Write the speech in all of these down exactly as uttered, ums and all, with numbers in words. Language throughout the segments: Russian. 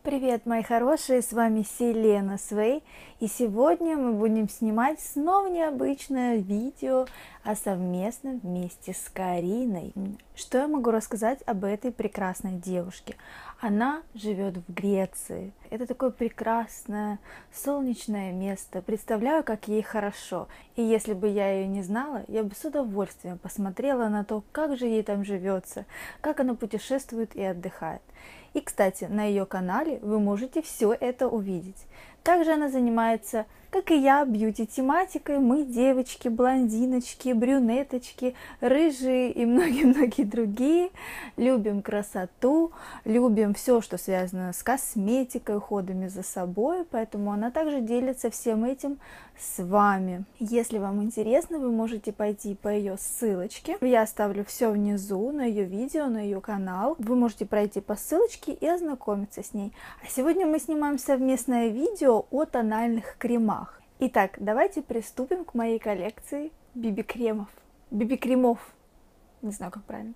Привет, мои хорошие, с вами Селена Свей, и сегодня мы будем снимать снова необычное видео о совместном вместе с Кариной. Что я могу рассказать об этой прекрасной девушке? Она живет в Греции. Это такое прекрасное солнечное место. Представляю, как ей хорошо. И если бы я ее не знала, я бы с удовольствием посмотрела на то, как же ей там живется, как она путешествует и отдыхает. И, кстати, на ее канале вы можете все это увидеть. Также она занимается, как и я, бьюти-тематикой. Мы девочки, блондиночки, брюнеточки, рыжие и многие-многие другие. Любим красоту, любим все, что связано с косметикой, уходами за собой. Поэтому она также делится всем этим с вами. Если вам интересно, вы можете пойти по ее ссылочке. Я оставлю все внизу на ее видео, на ее канал. Вы можете пройти по ссылочке и ознакомиться с ней. А сегодня мы снимаем совместное видео о тональных кремах. Итак, давайте приступим к моей коллекции биби-кремов. Биби-кремов. Не знаю, как правильно.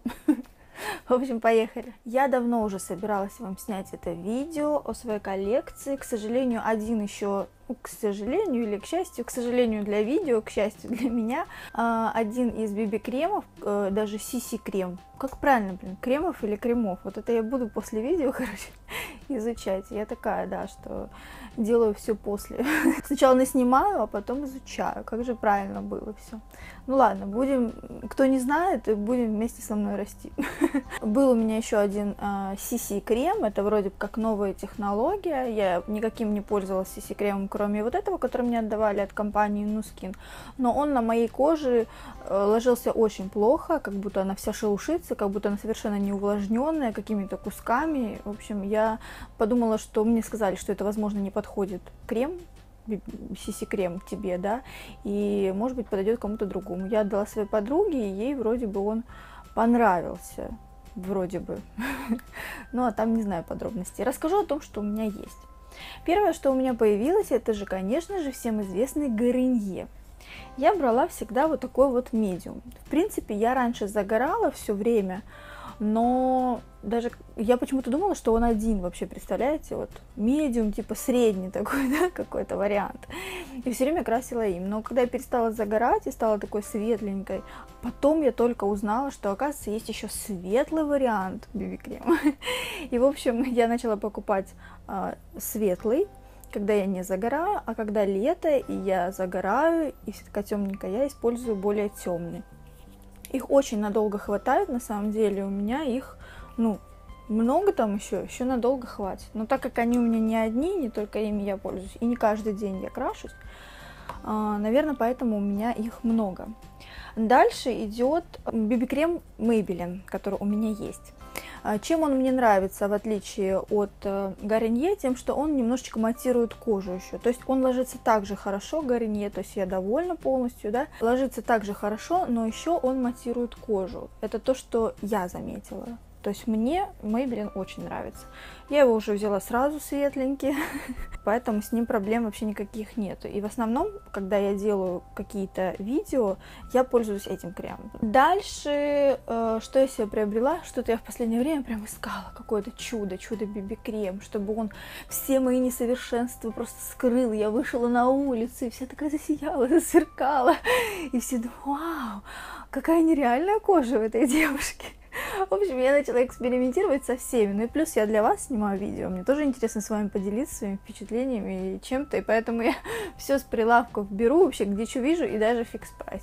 В общем, поехали. Я давно уже собиралась вам снять это видео о своей коллекции. К сожалению, один еще, к сожалению или к счастью, к сожалению для видео, к счастью для меня, один из биби-кремов, даже си си-крем. Как правильно, блин, кремов или кремов? Вот это я буду после видео, короче, изучать. Я такая, да, что делаю все после. Сначала наснимаю, а потом изучаю, как же правильно было все. Ну ладно, будем, кто не знает, будем вместе со мной расти. Был у меня еще один си си-крем, это вроде как новая технология. Я никаким не пользовалась си си-кремом, кроме вот этого, который мне отдавали от компании Нускин. Но он на моей коже ложился очень плохо, как будто она вся шелушится, как будто она совершенно не увлажненная, какими-то кусками. В общем, я подумала, что мне сказали, что это, возможно, не подходит крем, си си-крем тебе, да, и, может быть, подойдет кому-то другому. Я отдала своей подруге, и ей вроде бы он понравился. Вроде бы. Ну, а там не знаю подробностей. Расскажу о том, что у меня есть. Первое, что у меня появилось, это же, конечно же, всем известный Гарнье. Я брала всегда вот такой вот медиум. В принципе, я раньше загорала все время, но даже я почему-то думала, что он один вообще, представляете, вот медиум, типа средний такой, да, какой-то вариант. И все время красила им. Но когда я перестала загорать и стала такой светленькой, потом я только узнала, что, оказывается, есть еще светлый вариант биби-крема. И, в общем, я начала покупать э, светлый, когда я не загораю, а когда лето, и я загораю, и вся такая темненькая, я использую более темный. Их очень надолго хватает, на самом деле, у меня их, ну, много там еще, еще надолго хватит. Но так как они у меня не одни, не только ими я пользуюсь, и не каждый день я крашусь, наверное, поэтому у меня их много. Дальше идет биби-крем Maybelline, который у меня есть. Чем он мне нравится, в отличие от Гарнье, тем, что он немножечко матирует кожу еще. То есть он ложится так же хорошо, Гарнье, то есть я довольна полностью, да, ложится так же хорошо, но еще он матирует кожу. Это то, что я заметила. То есть мне Maybelline очень нравится. Я его уже взяла сразу светленький, поэтому с ним проблем вообще никаких нет. И в основном, когда я делаю какие-то видео, я пользуюсь этим кремом. Дальше, э, что я себе приобрела? Что-то я в последнее время прям искала. Какое-то чудо, чудо-биби-крем, чтобы он все мои несовершенства просто скрыл. Я вышла на улицу, и вся такая засияла, засверкала. И все думают, вау, какая нереальная кожа у этой девушки. В общем, я начала экспериментировать со всеми. Ну и плюс я для вас снимаю видео. Мне тоже интересно с вами поделиться своими впечатлениями и чем-то. И поэтому я все с прилавков беру, вообще где что вижу, и даже фикс прайс.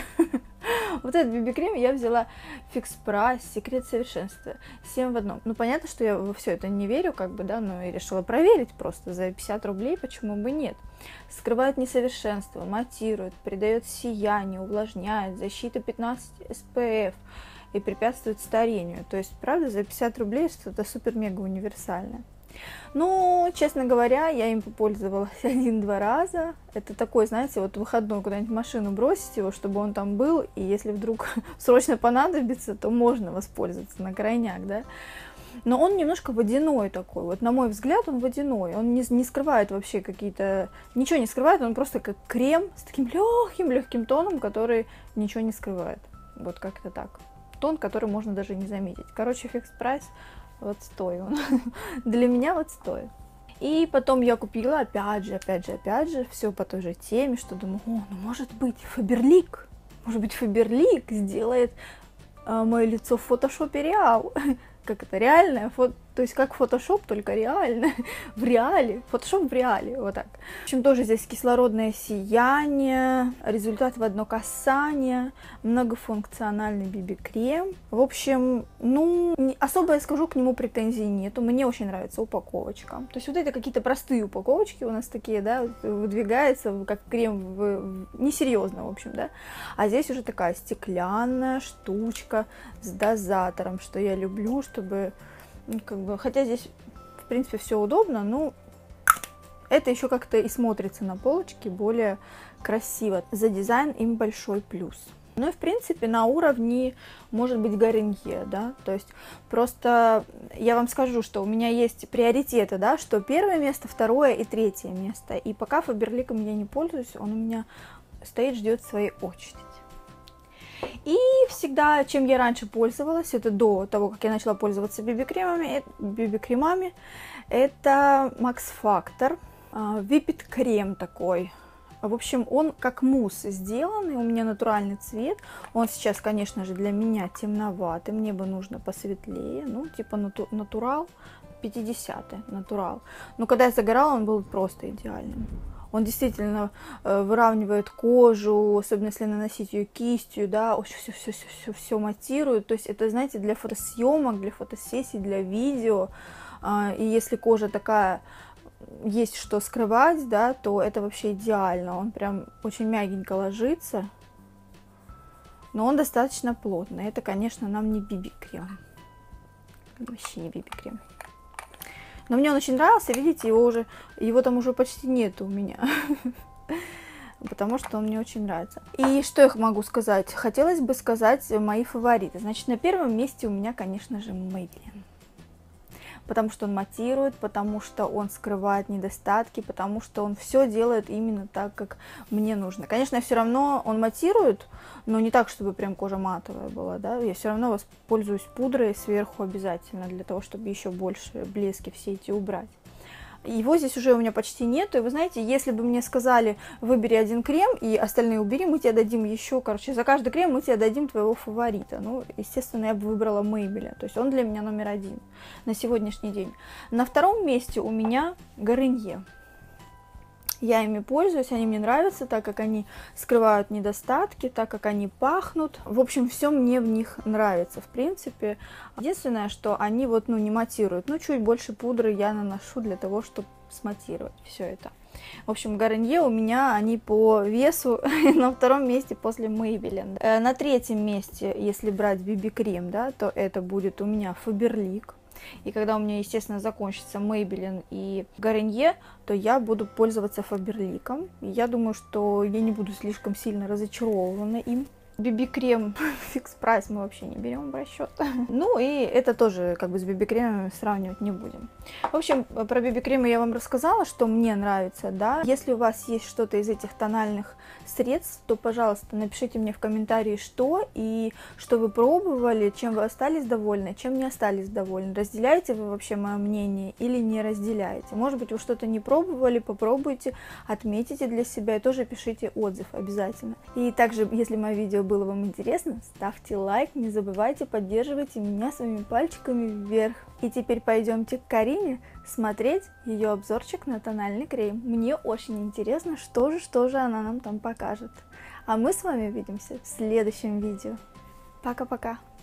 Вот этот биби-крем я взяла фикс прайс, секрет совершенства. семь в одном. Ну понятно, что я во все это не верю, как бы, да, но и решила проверить просто за пятьдесят рублей, почему бы нет. Скрывает несовершенство, матирует, придает сияние, увлажняет, защита пятнадцать эс пэ эф. И препятствует старению. То есть, правда, за пятьдесят рублей что-то супер-мега универсальное. Ну, честно говоря, я им попользовалась один-два раза. Это такой, знаете, вот выходной куда-нибудь машину бросить его, чтобы он там был, и если вдруг срочно понадобится, то можно воспользоваться на крайняк, да. Но он немножко водяной такой, вот на мой взгляд он водяной, он не, не скрывает вообще какие-то, ничего не скрывает, он просто как крем с таким легким-легким тоном, который ничего не скрывает, вот как-то так. Тон, который можно даже не заметить. Короче, фикс прайс вот стой он. Для меня вот стоит. И потом я купила, опять же, опять же, опять же, все по той же теме, что думаю, о, ну может быть Фаберлик, может быть Фаберлик сделает а, мое лицо в фотошопе реал. Как это, реальное фото, то есть как фотошоп, только реально, в реале, фотошоп в реале, вот так. В общем, тоже здесь кислородное сияние, результат в одно касание, многофункциональный би би-крем. В общем, ну, не, особо я скажу, к нему претензий нету, мне очень нравится упаковочка. То есть вот это какие-то простые упаковочки у нас такие, да, выдвигается как крем, в, в, несерьезно, в общем, да. А здесь уже такая стеклянная штучка с дозатором, что я люблю, чтобы... Ну, как бы, хотя здесь, в принципе, все удобно, но это еще как-то и смотрится на полочке более красиво. За дизайн им большой плюс. Ну и, в принципе, на уровне, может быть, Гарнье, да, то есть просто я вам скажу, что у меня есть приоритеты, да, что первое место, второе и третье место. И пока Фаберликом я не пользуюсь, он у меня стоит, ждет своей очереди. И всегда, чем я раньше пользовалась, это до того, как я начала пользоваться би би-кремами, би би-кремами, это Max Factor, Whipped крем такой. В общем, он как мусс сделанный, у меня натуральный цвет. Он сейчас, конечно же, для меня темноватый, мне бы нужно посветлее, ну, типа нату натурал, пятидесятый натурал. Но когда я загорала, он был просто идеальным. Он действительно э, выравнивает кожу, особенно если наносить ее кистью, да, все-все-все-все матирует. То есть это, знаете, для фотосъемок, для фотосессий, для видео. Э, и если кожа такая, есть что скрывать, да, то это вообще идеально. Он прям очень мягенько ложится, но он достаточно плотный. Это, конечно, нам не би би-крем. Вообще не би би-крем. Но мне он очень нравился, видите, его уже, его там уже почти нет у меня, потому что он мне очень нравится. И что я могу сказать? Хотелось бы сказать мои фавориты. Значит, на первом месте у меня, конечно же, Maybelline. Потому что он матирует, потому что он скрывает недостатки, потому что он все делает именно так, как мне нужно. Конечно, все равно он матирует, но не так, чтобы прям кожа матовая была, да. Я все равно воспользуюсь пудрой сверху обязательно, для того, чтобы еще больше блески все эти убрать. Его здесь уже у меня почти нету, и вы знаете, если бы мне сказали, выбери один крем и остальные убери, мы тебе дадим еще, короче, за каждый крем мы тебе дадим твоего фаворита. Ну, естественно, я бы выбрала Maybelline, то есть он для меня номер один на сегодняшний день. На втором месте у меня Гарнье. Я ими пользуюсь, они мне нравятся, так как они скрывают недостатки, так как они пахнут. В общем, все мне в них нравится, в принципе. Единственное, что они вот, ну, не матируют. Ну, чуть больше пудры я наношу для того, чтобы сматировать все это. В общем, Гарнье у меня, они по весу на втором месте после Maybelline. На третьем месте, если брать би би-крем, да, то это будет у меня Фаберлик. И когда у меня, естественно, закончится Maybelline и Гарнье, то я буду пользоваться Фаберликом. Я думаю, что я не буду слишком сильно разочарована им. би би-крем фикс прайс мы вообще не берем в расчет. Ну и это тоже как бы с би би-кремами сравнивать не будем. В общем, про би би-кремы я вам рассказала, что мне нравится, да. Если у вас есть что-то из этих тональных средств, то, пожалуйста, напишите мне в комментарии, что и что вы пробовали, чем вы остались довольны, чем не остались довольны. Разделяете вы вообще мое мнение или не разделяете? Может быть, вы что-то не пробовали, попробуйте, отметите для себя и тоже пишите отзыв обязательно. И также, если мое видео было вам интересно, ставьте лайк, не забывайте, поддерживайте меня своими пальчиками вверх. И теперь пойдемте к Карине смотреть ее обзорчик на тональный крем. Мне очень интересно, что же, что же она нам там покажет. А мы с вами увидимся в следующем видео. Пока-пока!